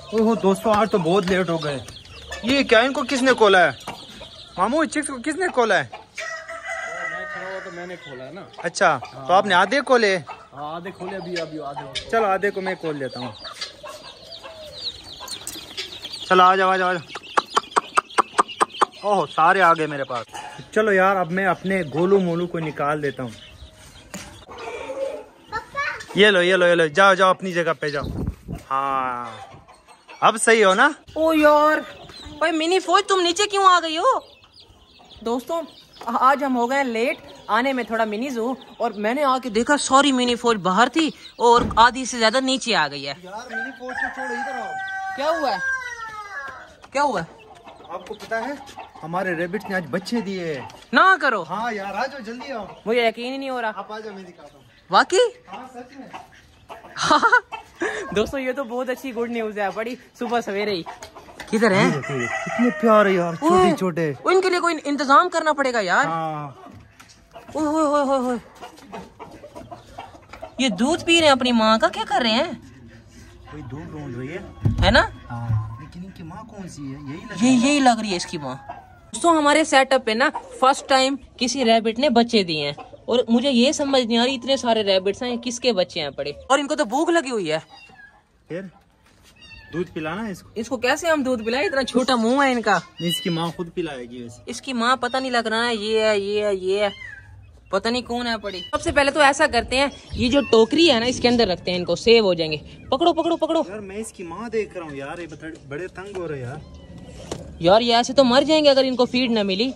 ओहो दोस्तों, आज तो बहुत लेट हो गए। ये क्या, इनको किसने खोला है? मामू चिक्स को किसने खोला है? मैं खड़ा हुआ तो मैंने खोला है ना। अच्छा हाँ। तो आपने आधे खोले? आधे खोले, अभी आधे। चलो आधे को मैं खोल लेता हूँ। चलो आ जाओ आ जाओ आ जाओ। ओह सारे आ गए मेरे पास। चलो यार, अब मैं अपने गोलू मोलू को निकाल देता हूँ। ये लो ये लो ये लो, जाओ जाओ अपनी जगह पे जाओ। हाँ अब सही हो ना? ओ यार भाई मिनी फौज, तुम नीचे क्यों आ गई हो? दोस्तों आज हम हो गए लेट आने में, थोड़ा मिनी जू, और मैंने आके देखा सारी मिनी फौज बाहर थी और आधी से ज्यादा नीचे आ गई है। यार मिनी फौज को छोड़ो, इधर आओ। क्या हुआ है? क्या हुआ है? आपको पता है हमारे रैबिट ने आज बच्चे दिए। ना करो। हाँ यार आ जाओ जल्दी आओ। मुझे यकीन ही नहीं हो रहा। आप आ जाओ, मैं दिखाता हूँ। वाकई? हाँ सच में। दोस्तों ये तो बहुत अच्छी गुड न्यूज है, बड़ी सुबह सवेरे ही। किधर है? कितने प्यारे यार, छोटे छोटे। इनके लिए कोई इंतजाम करना पड़ेगा यार। हाँ। ओए ओए ओए ओए, ये दूध पी रहे हैं अपनी माँ का, क्या कर रहे हैं? कोई दूध ढूंढ रही है ना? हाँ। लेकिन इनकी माँ कौन सी है? यही लग रही है इसकी माँ। दोस्तों हमारे सेटअप पे ना फर्स्ट टाइम किसी रैबिट ने बच्चे दिए हैं, और मुझे ये समझ नहीं आ रही इतने सारे रैबिट्स हैं, किसके बच्चे हैं पड़े, और इनको तो भूख लगी हुई है। फिर दूध पिलाना है इसको। इसको कैसे हम दूध पिलाएं, इतना छोटा मुंह है इनका। इसकी माँ खुद पिलाएगी वैसे। इसकी माँ पता नहीं लग रहा है, ये है, पता नहीं कौन है पड़ी। सबसे पहले तो ऐसा करते हैं, ये जो टोकरी है ना इसके अंदर रखते हैं इनको, सेव हो जाएंगे। पकड़ो पकड़ो पकड़ो। यार मैं इसकी माँ देख रहा हूँ यार, ये बड़े तंग हो रहे यार। यार ये ऐसे तो मर जाएंगे अगर इनको फीड न मिली।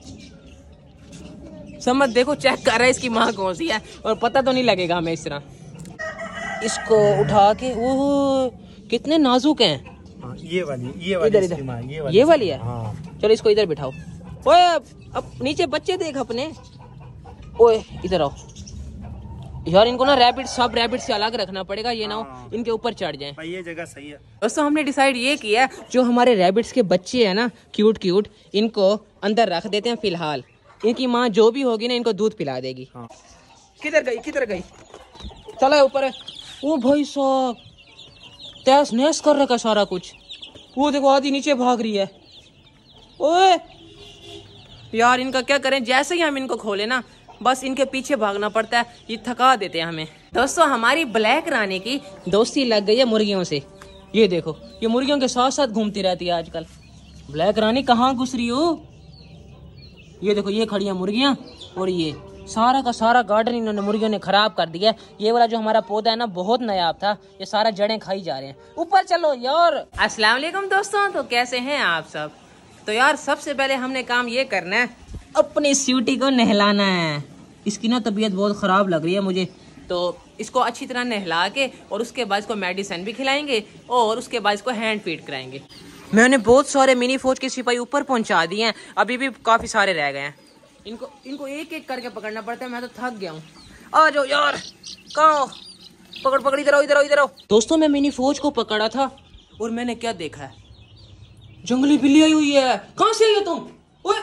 समझ देखो, चेक कर रहा है इसकी माँ कौन सी है, और पता तो नहीं लगेगा हमें इस तरह। इसको उठा के, वो कितने नाजुक हैं। हाँ, ये वाली इधर ये वाली है। हाँ। चलो इसको इधर बिठाओ। ओए अब नीचे बच्चे देख अपने। ओए इधर आओ यार, इनको ना रैबिट, सब रैबिट से अलग रखना पड़ेगा, ये ना हो इनके ऊपर चढ़ जाएं। भाई ये जगह सही है। दोस्तों हमने डिसाइड ये किया है, जो हमारे रैबिट्स के बच्चे हैं ना क्यूट, इनको अंदर रख देते हैं फिलहाल। इनकी माँ जो भी होगी ना इनको दूध पिला देगी। हाँ। किधर गई? चलो ऊपर है। ओ भाई साहब, तैस नैस कर रखा सारा कुछ। वो देखो आधी नीचे भाग रही है। ओए यार इनका क्या करें, जैसे ही हम इनको खोले ना बस इनके पीछे भागना पड़ता है, ये थका देते हैं हमें। दोस्तों हमारी ब्लैक रानी की दोस्ती लग गई है मुर्गियों से। ये देखो, ये मुर्गियों के साथ साथ घूमती रहती है आजकल। ब्लैक रानी कहाँ घुस रही हो? ये देखो, ये खड़ी है मुर्गियाँ, और ये सारा का सारा गार्डन इन्होंने मुर्गियों ने खराब कर दिया। ये वाला जो हमारा पौधा है ना बहुत नायाब था, ये सारा जड़ें खाई जा रहे हैं। ऊपर चलो यार। अस्सलाम वालेकुम दोस्तों, तो कैसे हैं आप सब? तो यार सबसे पहले हमने काम ये करना है, अपनी स्वीटी को नहलाना है। इसकी ना तबीयत बहुत ख़राब लग रही है मुझे, तो इसको अच्छी तरह नहला के और उसके बाद इसको मेडिसिन भी खिलाएंगे, और उसके बाद इसको हैंड फीड कराएंगे। मैंने बहुत सारे मिनी फौज के सिपाही ऊपर पहुंचा दिए हैं, अभी भी काफ़ी सारे रह गए हैं। इनको एक एक करके पकड़ना पड़ता है, मैं तो थक गया हूँ। आ जाओ यार, कहाँ हो? पकड़, इधर आओ। दोस्तों मैं मिनी फौज को पकड़ा था और मैंने क्या देखा है, जंगली बिल्ली आई हुई है। कहाँ से आई हो तुम? ओए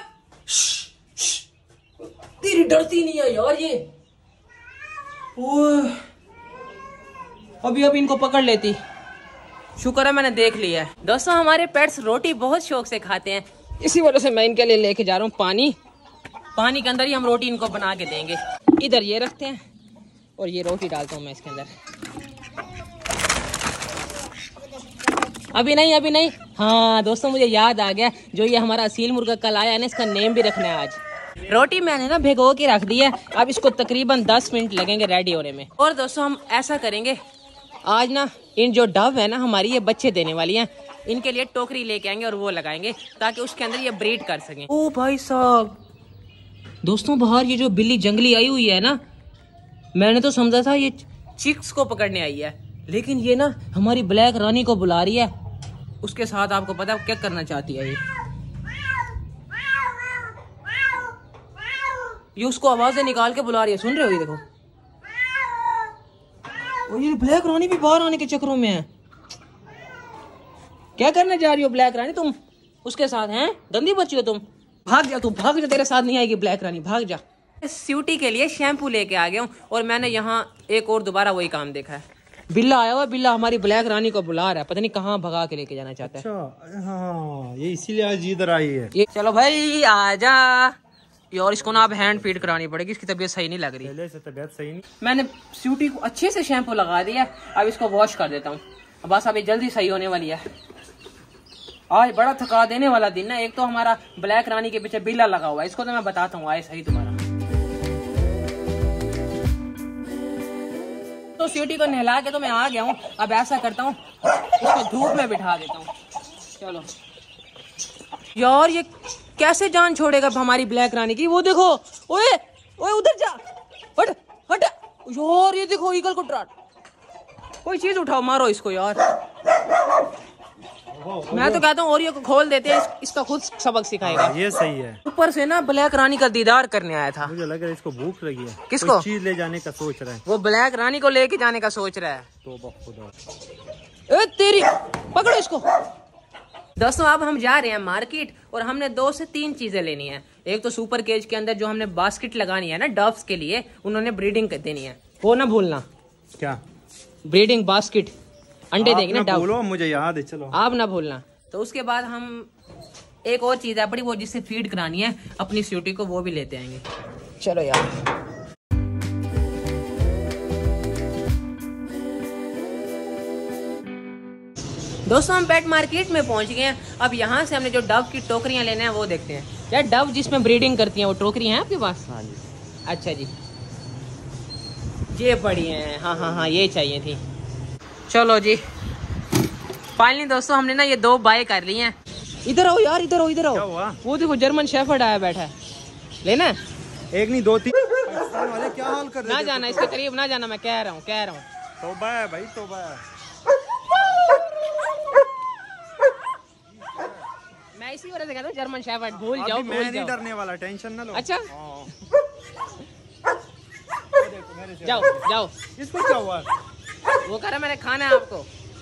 तेरी डरती नहीं है यार ये। ओए अभी इनको पकड़ लेती, शुक्र है मैंने देख लिया है। दोस्तों हमारे पेट्स रोटी बहुत शौक से खाते हैं, इसी वजह से मैं इनके लिए लेके जा रहा हूँ पानी के अंदर ही हम रोटी इनको बना के देंगे। इधर ये रखते हैं और ये रोटी डालता हूँ मैं इसके अंदर। अभी नहीं। हाँ दोस्तों मुझे याद आ गया, जो ये हमारा असील मुर्गा कल आया है ना, इसका नेम भी रखना है आज। रोटी मैंने ना भिगो के रख दी है, अब इसको तकरीबन 10 मिनट लगेंगे रेडी होने में। और दोस्तों हम ऐसा करेंगे, आज ना इन जो डव है ना हमारी, ये बच्चे देने वाली हैं, इनके लिए टोकरी लेके आएंगे और वो लगाएंगे ताकि उसके अंदर ये ब्रीड कर सकें। ओ भाई साहब, दोस्तों बाहर ये जो बिल्ली जंगली आई हुई है ना, मैंने तो समझा था ये चिक्स को पकड़ने आई है, लेकिन ये ना हमारी ब्लैक रानी को बुला रही है। उसके साथ आपको पता है क्या करना चाहती है ये उसको आवाजें निकाल के बुला रही है, सुन रहे हो? ये देखो, और ये ब्लैक रानी भी बाहर आने के चक्करों में है। क्या करने जा रही हो ब्लैक रानी तुम उसके साथ? हैं गंदी बच्ची हो तुम, भाग जा तेरे साथ नहीं आएगी ब्लैक रानी, भाग जा। स्यूटी के लिए शैम्पू लेके आ गया हूँ, और मैंने यहाँ एक और दोबारा वही काम देखा है। बिल्ला आया हुआ, बिल्ला हमारी ब्लैक रानी को बुला रहा है, पता नहीं कहाँ भगा के लेके जाना चाहता है। अच्छा हाँ, ये इसीलिए आज इधर आई है। ये चलो भाई आजा। और इसको ना अब हैंड फीड करानी पड़ेगी, इसकी तबीयत सही नहीं लग रही। पहले से तबीयत सही नहीं। मैंने स्यूटी को अच्छे से शैम्पू लगा दिया, अब इसको वॉश कर देता हूँ, बस अभी जल्दी सही होने वाली है। आज बड़ा थका देने वाला दिन ना, एक तो हमारा ब्लैक रानी के पीछे बिल्ला लगा हुआ है, इसको तो मैं बताता हूँ आए सही तुम्हारा। तो स्यूटी को नहला के तो मैं आ गया हूँ, अब ऐसा करता हूँ इसको धूप में बिठा देता हूँ। चलो यार ये कैसे जान छोड़ेगा हमारी ब्लैक रानी की, वो देखो। ओए ओए उधर जा, हट हट यार, ये देखो ईगल को ट्राट, कोई चीज उठाओ मारो इसको यार। मैं तो कहता हूँ ओरियो को खोल देते हैं, इसका खुद सबक सिखाएगा। ये सही है। ऊपर से ना ब्लैक रानी का दीदार करने आया था। मुझे लग रहा है इसको भूख लगी है। किसको? चीज ले जाने का सोच रहा है। वो ब्लैक रानी को लेके जाने का सोच रहा है। तो खुदा, ए तेरी, पकड़ो इसको। दोस्तों अब हम जा रहे हैं मार्केट और हमने 2 से 3 चीजें लेनी है। एक तो सुपर केज के अंदर जो हमने बास्केट लगानी है ना डव्स के लिए, उन्होंने ब्रीडिंग देनी है, वो ना भूलना। क्या? ब्रीडिंग बास्केट, अंडे देंगे ना डव। बोलो, मुझे याद है। चलो आप ना भूलना। तो उसके बाद हम एक और चीज है बड़ी, वो जिससे फीड करानी है अपनी स्यूटी को, वो भी लेते आएंगे। चलो यार दोस्तों हम पेट मार्केट में पहुंच गए हैं। अब यहाँ से हमने जो डव की टोकरियां लेने हैं वो देखते हैं। यार डव जिसमें ब्रीडिंग करती हैं वो टोकरी हैं आपके पास? हाँ जी। अच्छा जी, ये पड़ी हैं। हाँ हाँ हाँ, ये चाहिए थी। चलो जी फाइनली दोस्तों हमने ना ये 2 बाय कर ली हैं। इधर आओ यार, इधर आओ, इधर क्या आओ। हुआ? वो देखो जर्मन शेफर्ड आया बैठा है, लेना? एक नहीं 2 3 वाले क्या हाल कर रहे ना जाना इसके करीब, ना जाना, मैं कह रहा हूँ। तौबा है भाई, तौबा है। मैं इसी वजह से कहता हूँ जर्मन शेफर्ड भूल जाओ, मैं नहीं डरने वाला, टेंशन ना लो। अच्छा मेरे जाओ जाओ। इसको क्या हुआ? वो कह रहा मैंने खाना है आपको।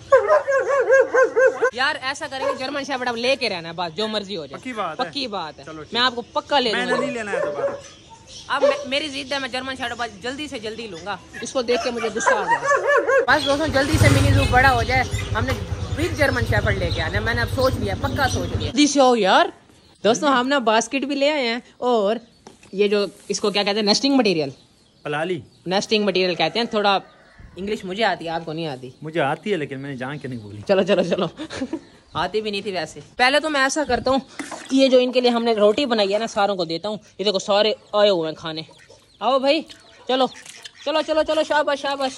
यार ऐसा करेंगे जर्मन शेफर्ड अब लेके रहना है, बस जो मर्जी हो जाए। पक्की बात है। मैं आपको पक्का ले लूंगा। मैंने नहीं लेना है दोबारा। अब मेरी जिद है, मैं जर्मन शेफर्ड जल्दी से जल्दी लूंगा। इसको देख के मुझे गुस्सा आ गया। बस दोस्तों जल्दी से मिनी जू बड़ा हो जाए, हमने बिग जर्मन शेफर्ड लेके आना। मैंने अब सोच लिया, पक्का सोच लिया। जल्दी से आओ यार। दोस्तों हम ना बास्केट भी ले आए हैं, और ये जो इसको क्या कहते हैं, नेस्टिंग मटेरियल। पलाली नेस्टिंग मटेरियल कहते हैं। थोड़ा इंग्लिश मुझे आती है, आपको नहीं आती? मुझे आती है लेकिन मैंने जान के नहीं बोली। चलो चलो चलो आती भी नहीं थी वैसे। पहले तो मैं ऐसा करता हूँ, ये जो इनके लिए हमने रोटी बनाई है ना, सारों को देता हूँ। ये देखो सारे आए हुए हैं खाने। आओ भाई, चलो चलो चलो चलो, शाबाश शाबाश।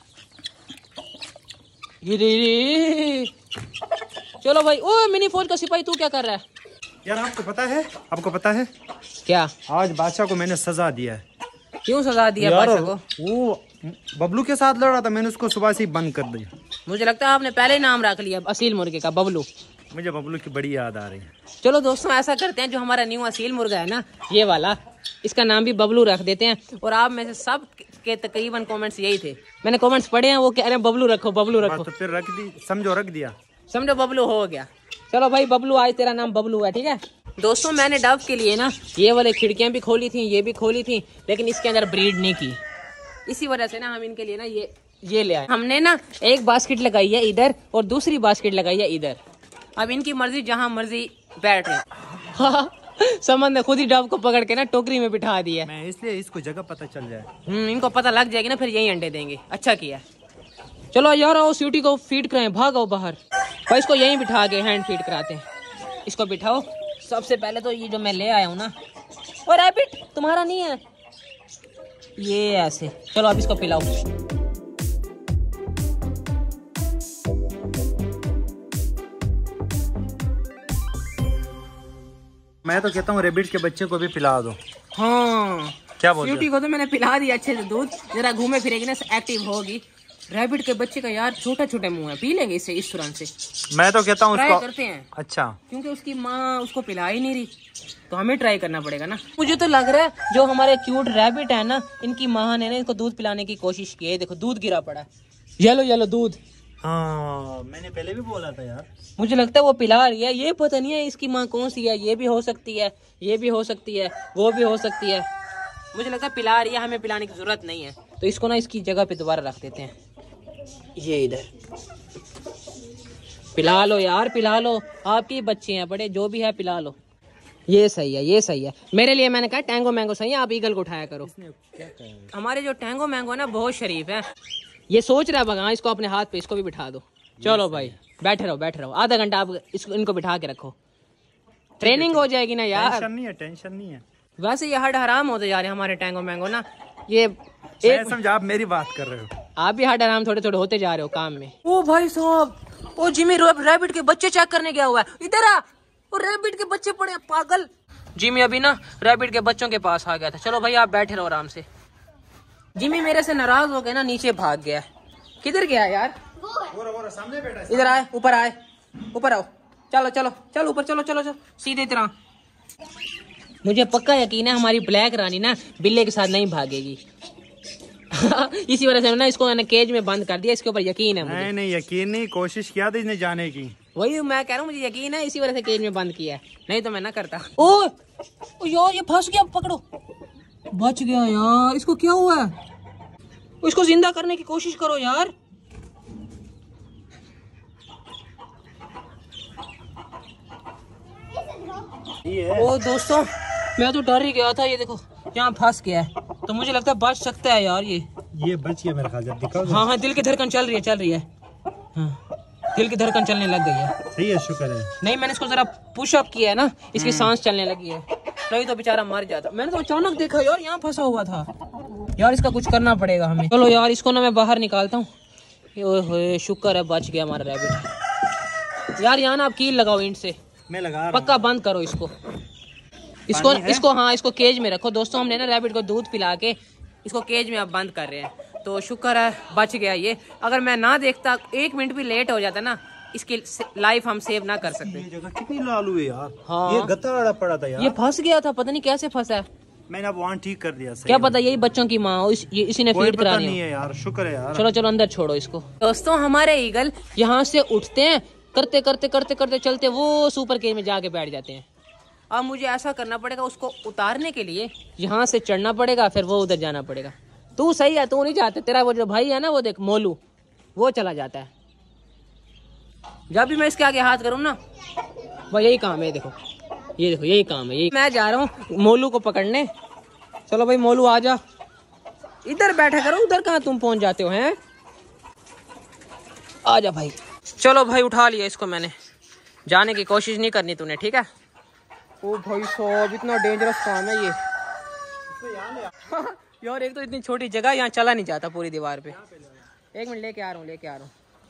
चलो भाई। ओ मिनी फौज का सिपाही, तू क्या कर रहा है? यार आपको पता है क्या? आज बादशाह को मैंने सजा दिया है। क्यों सजा दिया बादशाह को? वो बबलू के साथ लड़ रहा था, मैंने उसको सुबह से ही बंद कर दिया। मुझे लगता है आपने पहले ही नाम रख लिया असील मुर्गे का, बबलू। मुझे बबलू की बड़ी याद आ रही है। चलो दोस्तों ऐसा करते हैं, जो हमारा न्यू असील मुर्गा है ना, ये वाला, इसका नाम भी बबलू रख देते हैं। और आप में से सब के तकरीबन कमेंट्स यही थे, मैंने कमेंट्स पढ़े हैं, वो कह रहे हैं बबलू रखो, बबलू रखो। तो फिर रख दी, समझो रख दिया। समझो बबलू हो गया। चलो भाई बबलू, आज तेरा नाम बबलू है, ठीक है? दोस्तों मैंने डव के लिए ना ये वाले खिड़कियां भी खोली थी, ये भी खोली थी, लेकिन इसके अंदर ब्रीड नहीं की। इसी वजह से ना हम इनके लिए ना ये ले आए। हमने ना एक बास्केट लगाई है इधर और दूसरी बास्केट लगाई है इधर। अब इनकी मर्जी, जहां मर्जी बैठ रहे। समझ ने खुद ही डव को पकड़ के ना टोकरी में बिठा दिया। मैं इसलिए इसको जगह पता चल जाए। इनको पता लग जाएगी ना, फिर यही अंडे देंगे। अच्छा किया। चलो यार आओ स्यूटी को फीड कराएं, भागो बाहर। भाई इसको यहीं बिठा के हैंड फीड कराते हैं। इसको बिठाओ। सबसे पहले तो ये जो मैं ले आया हूँ ना, और रैबिट तुम्हारा नहीं है, ये ऐसे। चलो अब इसको पिलाओ। मैं तो कहता हूँ रेबिट के बच्चे को भी पिला दो। हाँ क्या बोलते स्यूटी को तो मैंने पिला दिया अच्छे से दूध, जरा घूमे फिरेगी ना, एक्टिव होगी। रैबिट के बच्चे का यार छोटा छोटे मुंह है, पी लेंगे इससे इस तुरंत से। मैं तो कहता हूँ ट्राई करते हैं। अच्छा, क्योंकि उसकी माँ उसको पिला ही नहीं रही, तो हमें ट्राई करना पड़ेगा ना। मुझे तो लग रहा है जो हमारे क्यूट रैबिट है ना, इनकी माँ ने ना इनको दूध पिलाने की कोशिश की है। देखो दूध गिरा पड़ा है, येलो येलो दूध। हाँ मैंने पहले भी बोला था यार। मुझे लगता है वो पिला रही है, ये पता नहीं है इसकी माँ कौन सी है। ये भी हो सकती है, ये भी हो सकती है, वो भी हो सकती है। मुझे लगता है पिला रही है, हमें पिलाने की जरूरत नहीं है। तो इसको ना इसकी जगह पे दोबारा रख देते हैं। ये इधर पिला लो यार, पिला लो, आपकी बच्चे हैं बड़े, जो भी है पिला लो। ये सही है, ये सही है। मेरे लिए मैंने कहा टैंगो मैंगो सही है, आप ईगल को उठाया करो। हमारे जो टैंगो मैंगो है ना बहुत शरीफ है। ये सोच रहा है भगवान इसको अपने हाथ पे, इसको भी बिठा दो। चलो भाई बैठे रहो, बैठे रहो, आधा घंटा आप इनको बिठा के रखो, ट्रेनिंग हो जाएगी ना यार। टेंशन नहीं है, टेंशन नहीं है। वैसे ये हड हराम होते जा रहे हैं हमारे टैंगो मैंगो ना। ये एक समझ, आप मेरी बात कर रहे हो, आप भी हड हराम थोड़े थोड़े होते जा रहे हो काम में। ओ भाई साहब, ओ जिमी रैबिट के बच्चे चेक करने गया हुआ है, इधर आ। और रैबिट के बच्चे पड़े पागल। जिमी अभी ना रैबिट के बच्चों के पास आ गया था। चलो भाई आप बैठे रहो आराम से। जिमी मेरे से नाराज हो गया ना, नीचे भाग गया। किधर गया यार? सामने बैठा है। इधर आए, ऊपर आए, ऊपर आओ। चलो चलो चलो ऊपर, चलो चलो चलो सीधे तरह। मुझे पक्का यकीन है हमारी ब्लैक रानी ना बिल्ले के साथ नहीं भागेगी। इसी वजह से ना इसको मैंने केज में बंद कर दिया, इसके ऊपर यकीन है मुझे। नहीं यकीन नहीं, कोशिश किया था इसने जाने की। वही मैं कह रहा हूँ, मुझे यकीन है इसी वजह से केज में बंद किया है, नहीं तो मैं ना करता। ओ यार ये फंस गया, पकड़ो। बच गया यार, इसको क्या हुआ है? इसको जिंदा करने की कोशिश करो यार। ओ दोस्तों, मैं तो डर ही गया था। ये देखो यहाँ फंस गया है, तो मुझे लगता है बच सकता है यार ये बच गया मेरा ख्याल, जब दिखाओ। हाँ हाँ, दिल की धड़कन चल रही है, चल रही है। हाँ दिल की धड़कन चलने लग गई है। सही है, शुक्र है। नहीं मैंने इसको जरा पुश अप किया है ना, इसकी सांस चलने लगी है, नहीं तो बेचारा मर जाता। मैंने तो अचानक देखा यार यहाँ फंसा हुआ था। यार इसका कुछ करना पड़ेगा हमें। चलो यार इसको ना मैं बाहर निकालता हूँ। शुक्र है बच गया हमारा रैबिट। यार यहाँ ना आप कील लगाओ ईंट से, मैं लगा पक्का बंद करो इसको। इसको हाँ इसको केज में रखो। दोस्तों हमने ना रैबिट को दूध पिला के इसको केज में अब बंद कर रहे हैं, तो शुक्र है बच गया ये। अगर मैं ना देखता, 1 मिनट भी लेट हो जाता ना, इसकी लाइफ हम सेव ना कर सकते। ये जगह कितनी लालू है यार। हाँ ये गत्ता अड़ा पड़ा था यार। ये फंस गया था, पता नहीं कैसे फंसा है। मैंने अब वहाँ ठीक कर दिया। क्या पता यही बच्चों की माँ हो, इसी ने फीड करा नहीं है यार। शुक्र है यार। चलो चलो अंदर छोड़ो इसको। दोस्तों हमारे ईगल यहाँ से उठते हैं, करते करते करते करते चलते वो सुपर केज में जाके बैठ जाते हैं। अब मुझे ऐसा करना पड़ेगा, उसको उतारने के लिए यहाँ से चढ़ना पड़ेगा, फिर वो उधर जाना पड़ेगा। तू सही है, तू नहीं जाते, तेरा वो जो भाई है ना वो देख मोलू, वो चला जाता है। जब भी मैं इसके आगे हाथ करूँ ना, वो यही काम है। देखो ये देखो यही काम है। यही मैं जा रहा हूँ मोलू को पकड़ने। चलो भाई मोलू आ जा, इधर बैठा करो, उधर कहाँ तुम पहुंच जाते हो हैं? आ जा भाई। चलो भाई उठा लिया इसको मैंने, जाने की कोशिश नहीं करनी तूने, ठीक है? ओ भाई साहब इतना डेंजरस काम है ये। यार एक तो इतनी छोटी जगह, यहाँ चला नहीं जाता पूरी दीवार पे। 1 मिनट लेके आ रहा हूँ।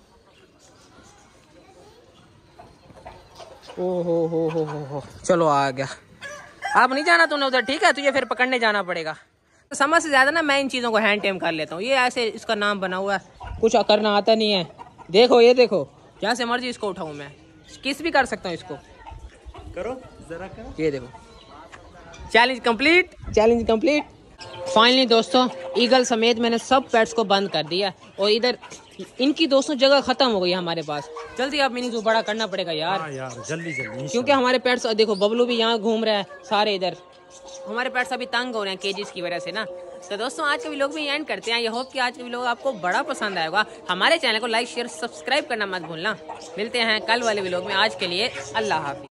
ओ हो चलो आ गया। अब नहीं जाना तूने उधर, ठीक है? तुझे फिर पकड़ने जाना पड़ेगा। समझ से ज्यादा ना मैं इन चीजों को हैंड टेम कर लेता हूँ। ये ऐसे इसका नाम बना हुआ है, कुछ करना आता नहीं है। देखो ये देखो, जहाँ से मर्जी इसको उठाऊं मैं, किस भी कर सकता हूँ इसको। करो जरा करो। ये देखो, चैलेंज कंप्लीट। फाइनली दोस्तों ईगल समेत मैंने सब पेट्स को बंद कर दिया, और इधर इनकी दोस्तों जगह खत्म हो गई है हमारे पास। जल्दी अब मिनी जू बड़ा करना पड़ेगा यार। हाँ यार जल्दी क्योंकि हमारे पेट्स देखो, बबलू भी यहाँ घूम रहा है, सारे इधर हमारे पेट्स अभी तंग हो रहे हैं केजेस की वजह से ना। तो दोस्तों आज का व्लॉग भी एंड करते हैं। ये होप कि आज का व्लॉग आपको बड़ा पसंद आएगा। हमारे चैनल को लाइक शेयर सब्सक्राइब करना मत भूलना। मिलते हैं कल वाले व्लॉग में। आज के लिए अल्लाह हाफिज़।